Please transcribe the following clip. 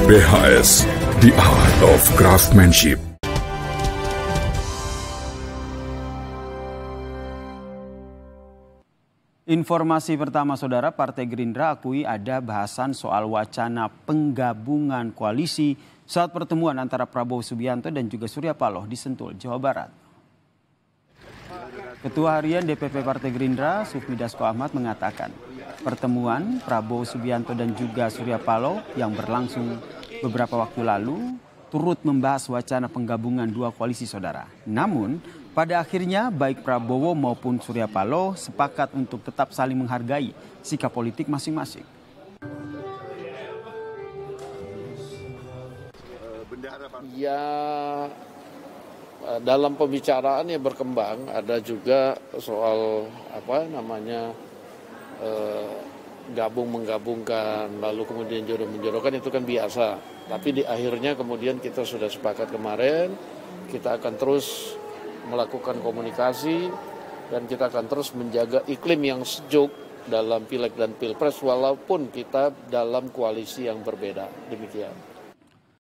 BHS, The Art of Craftsmanship. Informasi pertama, Saudara, Partai Gerindra akui ada bahasan soal wacana penggabungan koalisi saat pertemuan antara Prabowo Subianto dan juga Surya Paloh di Sentul, Jawa Barat. Ketua Harian DPP Partai Gerindra, Sufmi Dasko Ahmad, mengatakan pertemuan Prabowo Subianto dan juga Surya Paloh yang berlangsung beberapa waktu lalu turut membahas wacana penggabungan dua koalisi, Saudara. Namun, pada akhirnya baik Prabowo maupun Surya Paloh sepakat untuk tetap saling menghargai sikap politik masing-masing. Ya, dalam pembicaraan ya berkembang, ada juga soal menggabungkan, lalu kemudian jodoh-menjodohkan, itu kan biasa. Tapi di akhirnya kemudian kita sudah sepakat kemarin, kita akan terus melakukan komunikasi dan kita akan terus menjaga iklim yang sejuk dalam Pileg dan Pilpres walaupun kita dalam koalisi yang berbeda. Demikian.